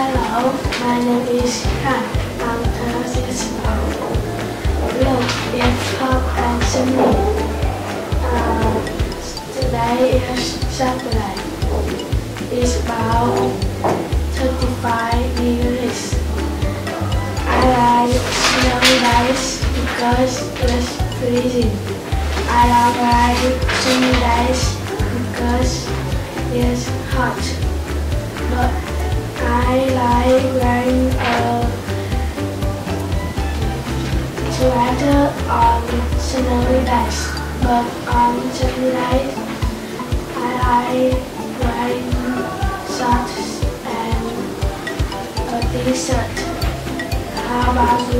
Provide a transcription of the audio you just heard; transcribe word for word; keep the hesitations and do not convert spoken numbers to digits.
Hello, my name is Han. I'm thirty-six years old. Look, it's hot and sunny. Uh, today is Saturday. It's about thirty-five degrees. I like snowy days because it's freezing. I don't like sunny days because it's hot. But I like wearing a sweater on snowy days. But on sunny days, I like wearing shorts and a t-shirt. How about you?